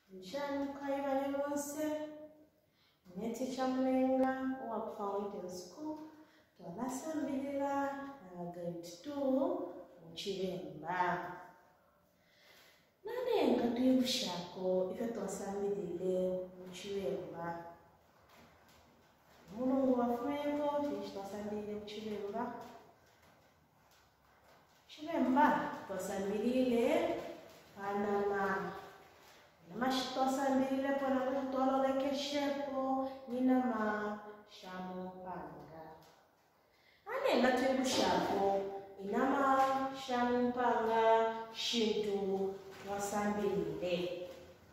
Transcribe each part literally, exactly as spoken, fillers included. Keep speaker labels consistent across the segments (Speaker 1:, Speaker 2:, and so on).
Speaker 1: Nshani kayibale bonse. Neteacher Mulenga wa Fountain School. Twabasambilira grade two mu Kiremba. Nane nga tuyibushako ife twasambilire mu Kiremba. Mulungu wafumeko fishi twasambilire mu Kiremba. Kiremba twasambilire Panama. Namashi twasambilire pona kutololekeshepo ninama shamumpanga. Ane nga tuyibushako inama shamumpanga shintu twasambilire.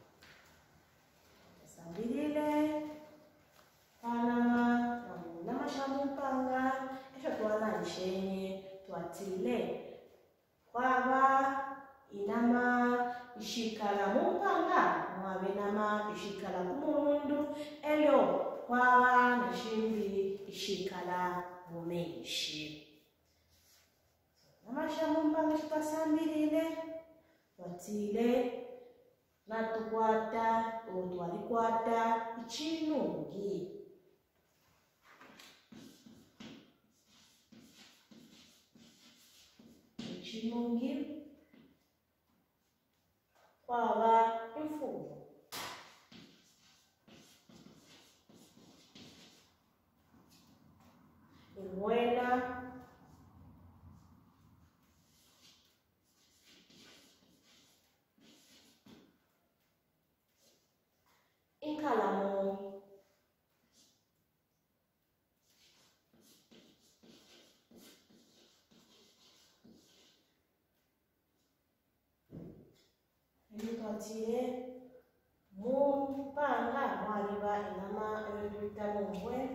Speaker 1: Twasambilire Panama nama shamumpanga esho twalanshenye twatile kwaba inama ishikala mumpanga mwabe nama ishikala kumundu elo kwaba nashimbi ishikala mumeshi. Nama shamumpanga twasambilire twatile natukwata otwalikwata ichinungi. Ichinungi kwaba imfumo. Imwena inkalamu. Twatile mumpanga mwaliba inama ebita mumbwe.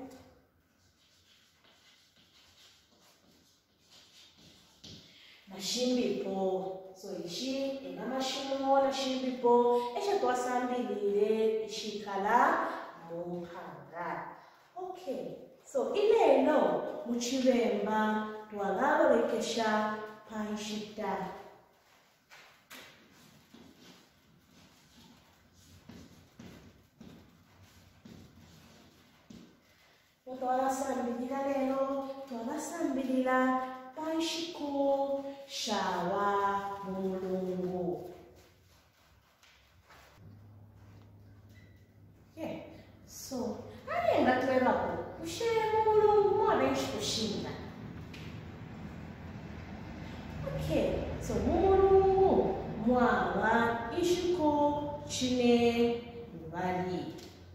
Speaker 1: Nashimbipo. So ishi inama shimu nashimbipo esha twasambilire ishikala mumpanga. Okay. So ileno mu Kiremba twalabekesha panshita. Twabasambilira lero twabasambilira panshiku shawa mulungu. Okay. So ayenga twebako kushere mulungu mwana ishikushinda. Okay. So mulungu mwana ishiku chine mbali.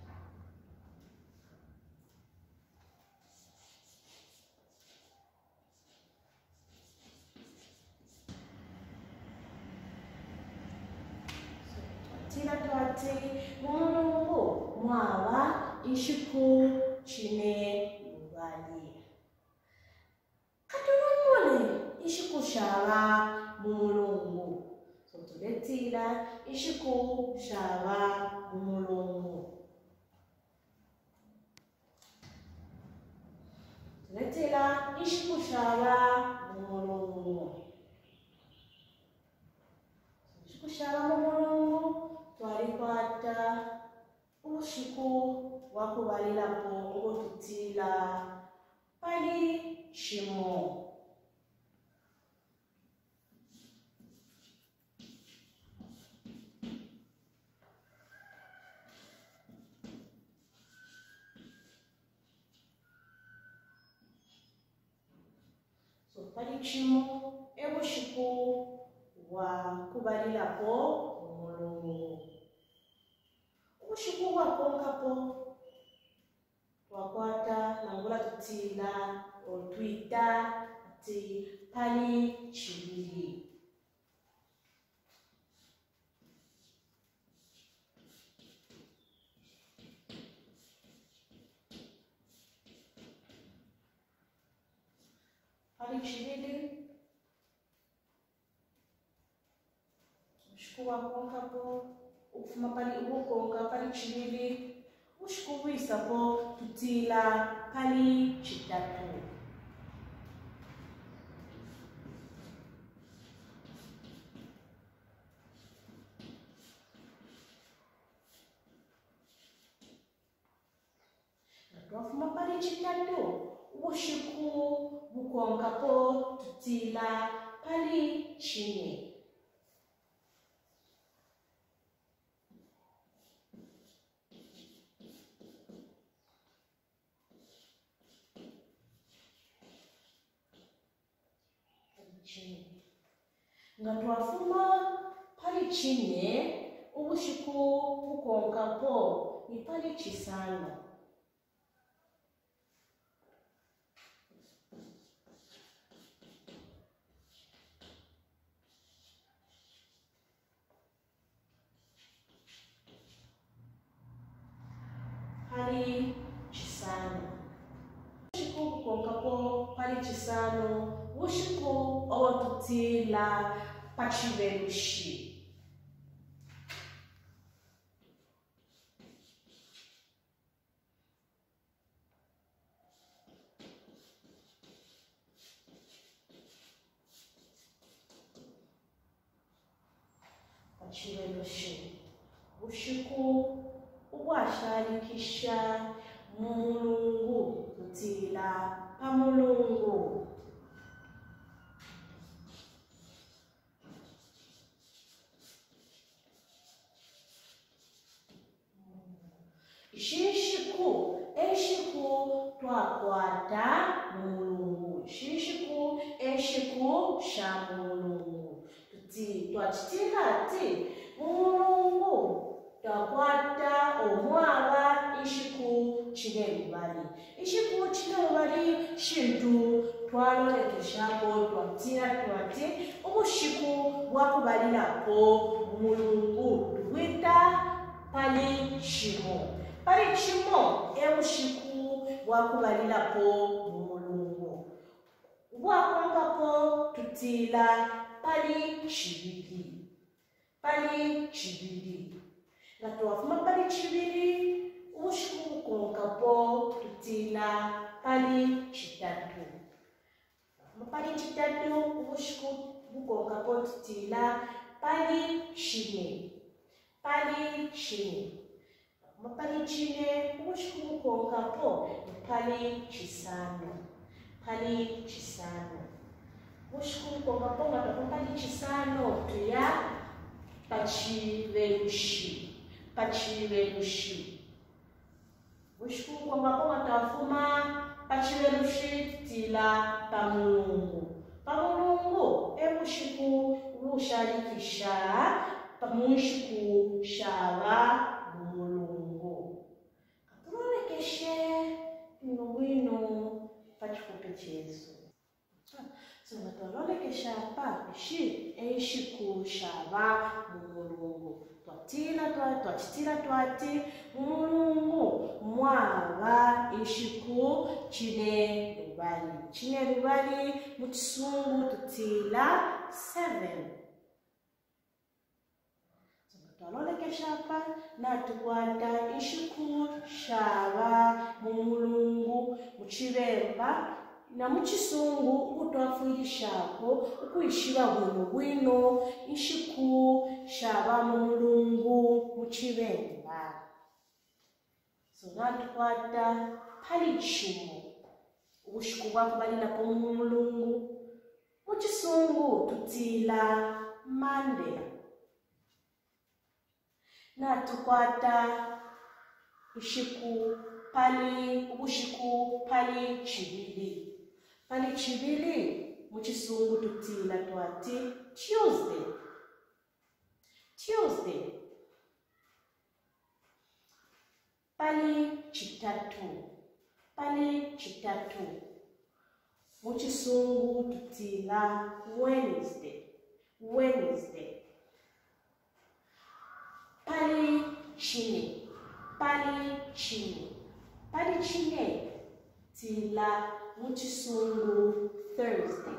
Speaker 1: Tina twati mulungu mwawa ishiku chine mbali. Katunumule ishiku shawa mulungu. So tuletila ishiku shawa mulungu. Tuletila ishiku shawa mulungu. Ishiku shawa mulungu. Twalikwata ushiku wakubalirapo ngo tutila pali shimo. So pali shimo ebushiku wakubalirapo mulungu. Ushiku wakongapo wakwata nangula tutila otwita ati pali chibiri. Pali chibiri ushiku wakongapo ufuma pali ukonga pali chibiri ushiku wisapo tutila pali chitatu. twafuma pali chitatu ubushiku bukonkapo tutila pali chine. Nga twafuma pali chine ubushiku bukonkapo ni pali chisano. Pali chisano ubushiku bukonkapo pali chisano ubushiku owatutila pachivelushi. Pachivelushi ubushiku ubwashalikisha mulungu tutila pamulungu. Shishiku eshiku twakwata mulungu. Shishiku eshiku sha mulungu tuti twachitila ati mulungu twakwata omwaba ishiku chilebali. Ishiku chilebali shintu twalolekeshako twatila twati ubushiku bwakubalilako mulungu twita pali chimo. Pali chimo ebushiku bwakubalilapo mulungu. Bwakonkapo tutila pali chibili. Pali chibili. Nga twafuma pali chibili ubushiku bukonkapo tutila pali chitatu. Pali chitatu ubushiku bukonkapo tutila pali chine. Pali chine. Pali chine ubushiku bukonkapo pali chisano. Pali chisano ubushiku bukonkapo nga pali chisano tuya pachivelushi. Pachivelushi ubushiku bukonkapo nga twafuma pachivelushi tutila pamulungu. Pamulungu ebushiku bushalikisha pamushiku shaba mulungu. Katulolekeshe bino bwino pachikupechezo. So natulolekesha pa ishi eshiku shaba mulungu. Twatila twati twachitila twati mulungu mwaba eshiku chine lubali. Chine lubali muchisungu tutila seven. Twalolekesha pa na tukwata ishiku shaba mulungu muchibemba na muchisungu ukutwafuyishako ukuyishiba bwino bwino ishiku shaba mulungu muchibemba. So na tukwata pali chimo ubushiku bwakubalilapo mulungu muchisungu tutila Monday. Na tukwata ishiku pali ubushiku pali chibili. Pali chibili muchisungu tutila twati Tuesday. Tuesday. Pali chitatu. Pali chitatu muchisungu tutila Wednesday. Wednesday. Pali chine. Pali chine. Pali chine tila muchisungu Thursday.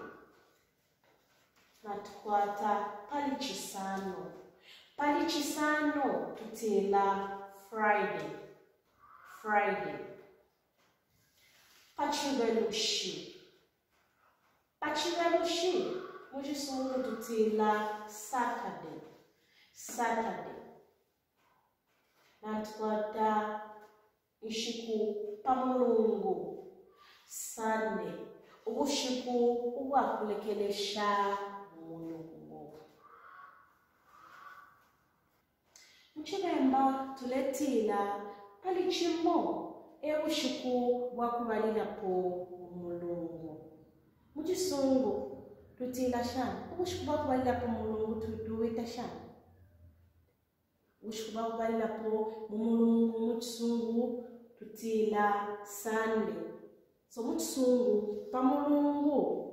Speaker 1: Natukwata pali chisano. Pali chisano tutila Friday. Friday. Pachivelushi. Pachivelushi muchisungu tutila Saturday. Saturday. Natukwata ishiku pamulungu Sunday ubushiku ubwakulekelesha mulungu. Mchiremba tuletila palichimo ebushiku bwakubalirapo mulungu. Muchisungu tutila shana ubushiku bwakubalirapo mulungu tuduwita shana. Ubushiku bwakubalirapo mulungu muchisungu tutila Sunday. So muchisungu pamulungu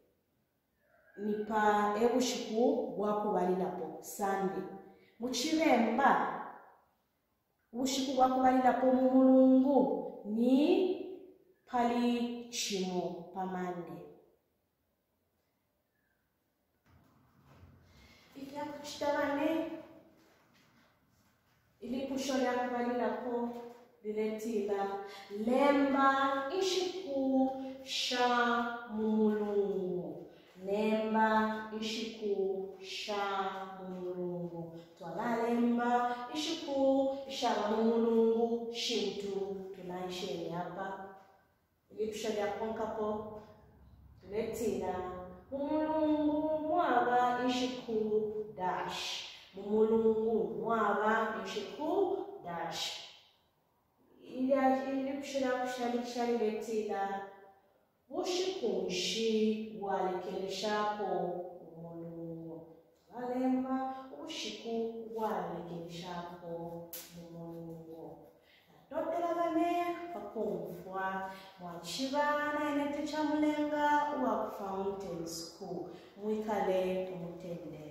Speaker 1: nipa ebushiku bwakubalirapo Sunday. Muchiremba ubushiku bwakubalirapo mulungu ni pali chimo pa Monday. Ikya kuchitabane ili kushoya kubalirapo diletila lemba ishiku sha mulungu. Lemba ishiku sha mulungu. Twala lemba ishiku sha mulungu shintu tunaisheni hapa. Ili kushoya konkapo diletila mulungu mwaba ishiku dash. Mulungu mwaba ishiku dash. Ili kushoya kushalikisha letila bushikunshi walekeleshapo mulungu. Alemba bushiku walekeleshapo mulungu. Dotela bane pakumfwa mwachibana inete chamulenga wa Fountain School. Mwikale umutende.